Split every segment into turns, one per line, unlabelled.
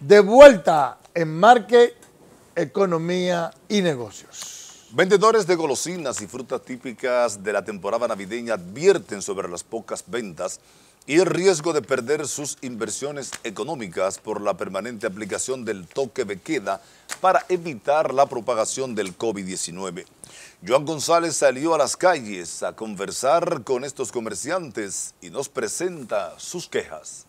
De vuelta en Market, Economía y Negocios.
Vendedores de golosinas y frutas típicas de la temporada navideña advierten sobre las pocas ventas y el riesgo de perder sus inversiones económicas por la permanente aplicación del toque de queda para evitar la propagación del COVID-19. Joan González salió a las calles a conversar con estos comerciantes y nos presenta sus quejas.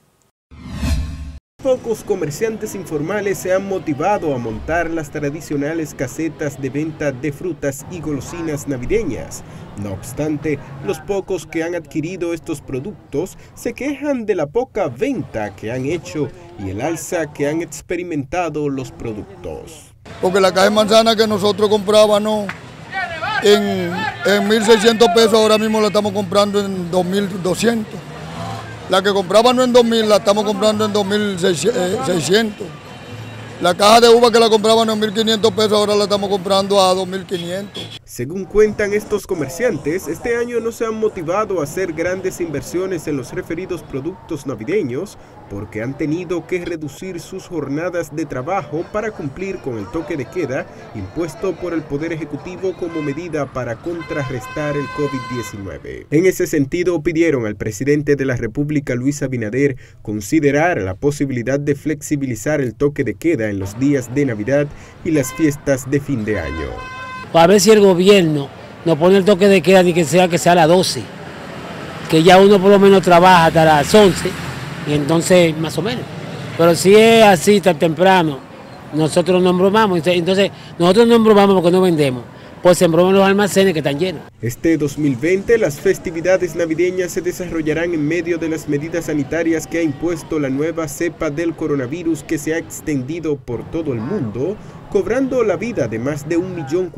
Pocos comerciantes informales se han motivado a montar las tradicionales casetas de venta de frutas y golosinas navideñas. No obstante, los pocos que han adquirido estos productos se quejan de la poca venta que han hecho y el alza que han experimentado los productos.
Porque la caja de manzana que nosotros comprábamos en 1.600 pesos, ahora mismo la estamos comprando en 2.200. La que comprábamos en 2.000 la estamos comprando en 2.600. La caja de uva que la comprábamos en 1.500 pesos, ahora la estamos comprando a 2.500.
Según cuentan estos comerciantes, este año no se han motivado a hacer grandes inversiones en los referidos productos navideños porque han tenido que reducir sus jornadas de trabajo para cumplir con el toque de queda impuesto por el Poder Ejecutivo como medida para contrarrestar el COVID-19. En ese sentido, pidieron al presidente de la República, Luis Abinader, considerar la posibilidad de flexibilizar el toque de queda en los días de Navidad y las fiestas de fin de año.
A ver si el gobierno nos pone el toque de queda ni que sea a las 12, que ya uno por lo menos trabaja hasta las 11, y entonces más o menos. Pero si es así tan temprano, nosotros no embromamos, entonces nosotros no embromamos porque no vendemos, pues se embroman los almacenes que están llenos.
Este 2020 las festividades navideñas se desarrollarán en medio de las medidas sanitarias que ha impuesto la nueva cepa del coronavirus que se ha extendido por todo el mundo, cobrando la vida de más de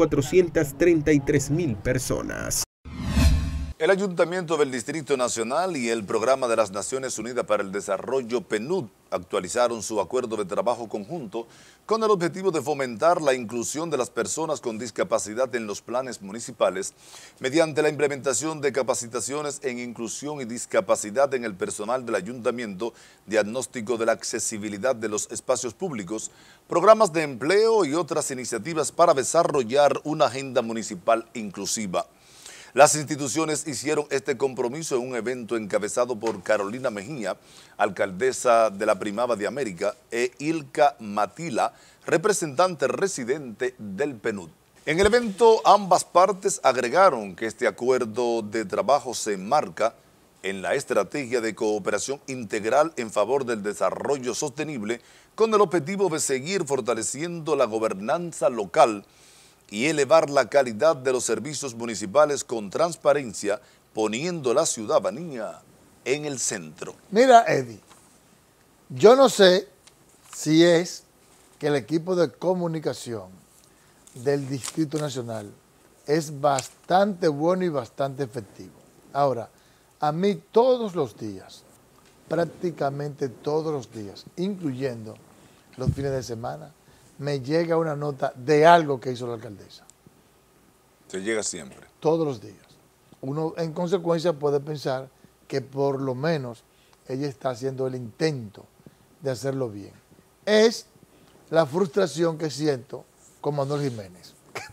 1.433.000 personas.
El Ayuntamiento del Distrito Nacional y el Programa de las Naciones Unidas para el Desarrollo, PNUD, actualizaron su acuerdo de trabajo conjunto con el objetivo de fomentar la inclusión de las personas con discapacidad en los planes municipales mediante la implementación de capacitaciones en inclusión y discapacidad en el personal del Ayuntamiento, diagnóstico de la accesibilidad de los espacios públicos, programas de empleo y otras iniciativas para desarrollar una agenda municipal inclusiva. Las instituciones hicieron este compromiso en un evento encabezado por Carolina Mejía, alcaldesa de la Primada de América, e Ilka Matila, representante residente del PNUD. En el evento, ambas partes agregaron que este acuerdo de trabajo se enmarca en la estrategia de cooperación integral en favor del desarrollo sostenible con el objetivo de seguir fortaleciendo la gobernanza local y elevar la calidad de los servicios municipales con transparencia, poniendo la ciudadanía en el centro.
Mira, Eddie, yo no sé si es que el equipo de comunicación del Distrito Nacional es bastante bueno y bastante efectivo. Ahora, a mí todos los días, prácticamente todos los días, incluyendo los fines de semana, me llega una nota de algo que hizo la alcaldesa.
Se llega siempre.
Todos los días. Uno en consecuencia puede pensar que por lo menos ella está haciendo el intento de hacerlo bien. Es la frustración que siento con Manuel Jiménez.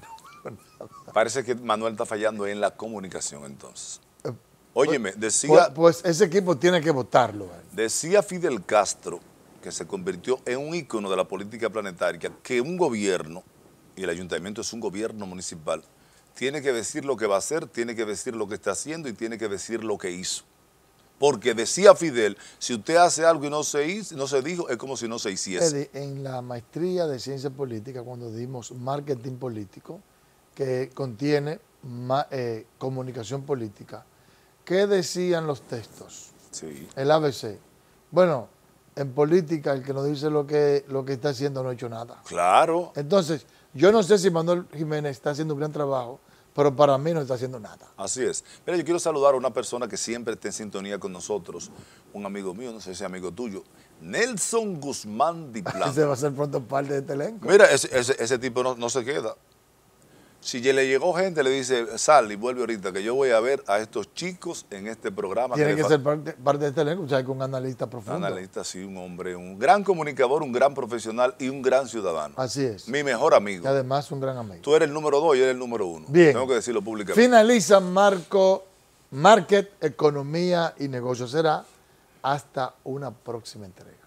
Parece que Manuel está fallando en la comunicación entonces. Óyeme, decía...
Pues ese equipo tiene que votarlo.
Decía Fidel Castro, que se convirtió en un ícono de la política planetaria, que un gobierno, y el ayuntamiento es un gobierno municipal, tiene que decir lo que va a hacer, tiene que decir lo que está haciendo y tiene que decir lo que hizo. Porque decía Fidel, si usted hace algo y no se dijo, es como si no se hiciese.
En la maestría de ciencia política, cuando dimos marketing político, que contiene comunicación política, ¿qué decían los textos?
Sí.
El ABC. Bueno, en política, el que nos dice lo que está haciendo no ha hecho nada.
Claro.
Entonces, yo no sé si Manuel Jiménez está haciendo un gran trabajo, pero para mí no está haciendo nada.
Así es. Mira, yo quiero saludar a una persona que siempre está en sintonía con nosotros, un amigo mío, no sé si es amigo tuyo, Nelson Guzmán Diplán.
Ese va a ser pronto parte de este elenco.
Mira, ese tipo no se queda. Si ya le llegó gente, le dice, sal y vuelve ahorita, que yo voy a ver a estos chicos en este programa.
Tiene que ser parte de este elenco, o sea, con un analista profundo.
Un analista, sí, un hombre, un gran comunicador, un gran profesional y un gran ciudadano.
Así es.
Mi mejor amigo.
Y además un gran amigo.
Tú eres el número 2 y él el número 1.
Bien.
Tengo que decirlo públicamente.
Finaliza Market, Economía y Negocios. Será hasta una próxima entrega.